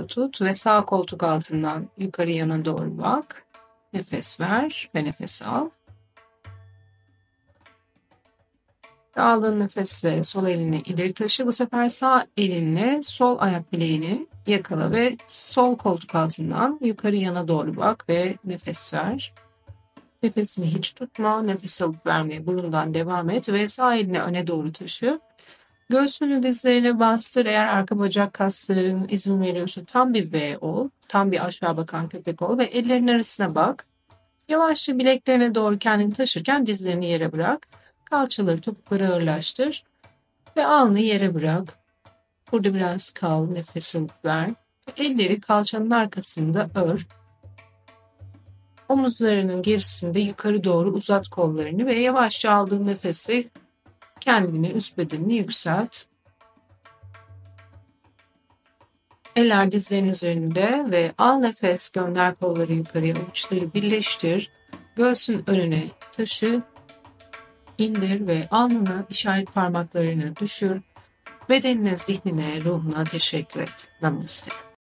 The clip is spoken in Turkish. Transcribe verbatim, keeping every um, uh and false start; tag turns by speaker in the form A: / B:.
A: tut ve sağ koltuk altından yukarı yana doğru bak. Nefes ver ve nefes al. Aldığın nefesle sol elini ileri taşı. Bu sefer sağ elinle sol ayak bileğini yakala ve sol koltuk altından yukarı yana doğru bak ve nefes ver. Nefesini hiç tutma. Nefes alıp vermeye burundan devam et ve sağ elini öne doğru taşı. Göğsünü dizlerine bastır. Eğer arka bacak kasların izin veriyorsa tam bir V ol. Tam bir aşağı bakan köpek ol ve ellerin arasına bak. Yavaşça bileklerine doğru kendini taşırken dizlerini yere bırak. Kalçaları, topukları ağırlaştır ve alnı yere bırak. Burada biraz kal, nefes alıp ver. Elleri kalçanın arkasında ör. Omuzlarının gerisinde yukarı doğru uzat kollarını ve yavaşça aldığın nefesi kendini, üst bedenini yükselt. Eller dizlerin üzerinde ve al nefes, gönder kolları yukarıya, uçları birleştir. Göğsün önüne taşı, indir ve alnına işaret parmaklarını düşür. Bedenine, zihnine, ruhuna teşekkür et. Namaste.